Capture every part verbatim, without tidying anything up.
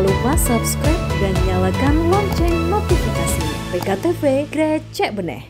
lupa subscribe dan nyalakan lonceng notifikasi. P K T V Grecek Beneh.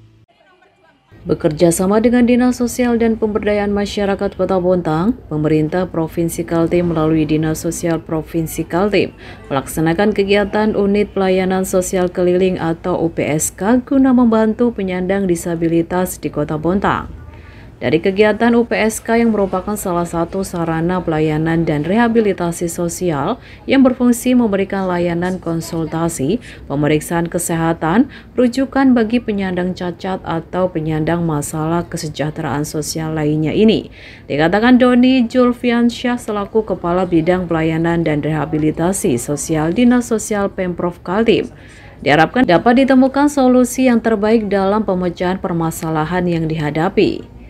Bekerja sama dengan Dinas Sosial dan Pemberdayaan Masyarakat Kota Bontang, pemerintah Provinsi Kaltim melalui Dinas Sosial Provinsi Kaltim melaksanakan kegiatan Unit Pelayanan Sosial Keliling atau U P S K guna membantu penyandang disabilitas di Kota Bontang. Dari kegiatan U P S K yang merupakan salah satu sarana pelayanan dan rehabilitasi sosial yang berfungsi memberikan layanan konsultasi, pemeriksaan kesehatan, rujukan bagi penyandang cacat atau penyandang masalah kesejahteraan sosial lainnya ini, dikatakan Doni Julfiansyah selaku Kepala Bidang Pelayanan dan Rehabilitasi Sosial Dinas Sosial Pemprov Kaltim. Diharapkan dapat ditemukan solusi yang terbaik dalam pemecahan permasalahan yang dihadapi.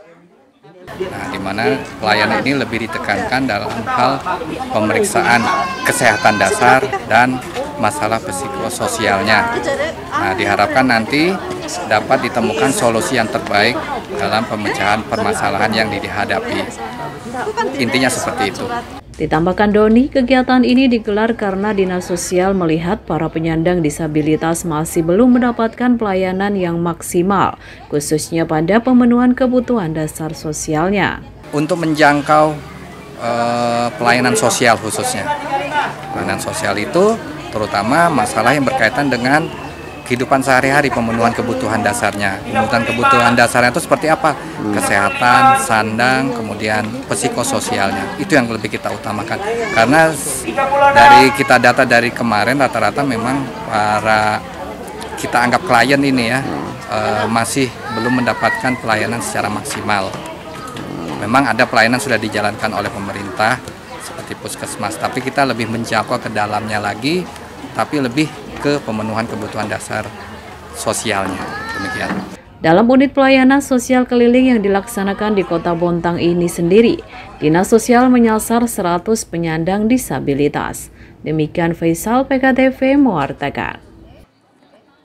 Nah, di mana pelayanan ini lebih ditekankan dalam hal pemeriksaan kesehatan dasar dan masalah psikososialnya. Nah, diharapkan nanti dapat ditemukan solusi yang terbaik dalam pemecahan permasalahan yang dihadapi. Intinya seperti itu. Ditambahkan Doni, kegiatan ini digelar karena Dinas Sosial melihat para penyandang disabilitas masih belum mendapatkan pelayanan yang maksimal, khususnya pada pemenuhan kebutuhan dasar sosialnya. Untuk menjangkau eh, pelayanan sosial khususnya, pelayanan sosial itu terutama masalah yang berkaitan dengan kehidupan sehari-hari, pemenuhan kebutuhan dasarnya. Pemenuhan kebutuhan dasarnya itu seperti apa? Kesehatan, sandang, kemudian psikososialnya. Itu yang lebih kita utamakan. Karena dari kita data dari kemarin rata-rata memang para kita anggap klien ini ya eh, masih belum mendapatkan pelayanan secara maksimal. Memang ada pelayanan sudah dijalankan oleh pemerintah seperti puskesmas, tapi kita lebih menjangkau ke dalamnya lagi, tapi lebih ke pemenuhan kebutuhan dasar sosialnya. Demikian. Dalam unit pelayanan sosial keliling yang dilaksanakan di Kota Bontang ini sendiri, Dinas Sosial menyasar seratus penyandang disabilitas. Demikian Faisal, P K T V mewartakan.